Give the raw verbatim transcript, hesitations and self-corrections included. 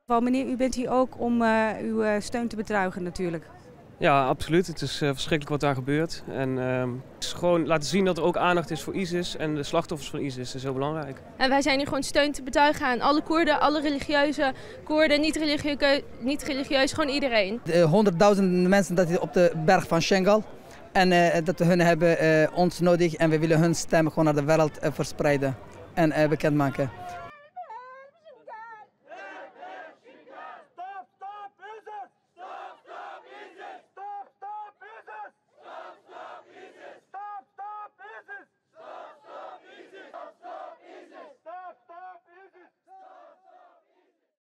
Wel, meneer, u bent hier ook om uh, uw uh, steun te betuigen natuurlijk. Ja, absoluut. Het is uh, verschrikkelijk wat daar gebeurt. En uh, het is gewoon laten zien dat er ook aandacht is voor ISIS en de slachtoffers van ISIS. Dat is heel belangrijk. En wij zijn hier gewoon steun te betuigen aan alle Koerden, alle religieuze Koerden, niet religieus, niet religieus, gewoon iedereen. Honderdduizenden mensen dat op de berg van Shingal. En uh, dat hun hebben uh, ons nodig en we willen hun stem gewoon naar de wereld uh, verspreiden en uh, bekendmaken.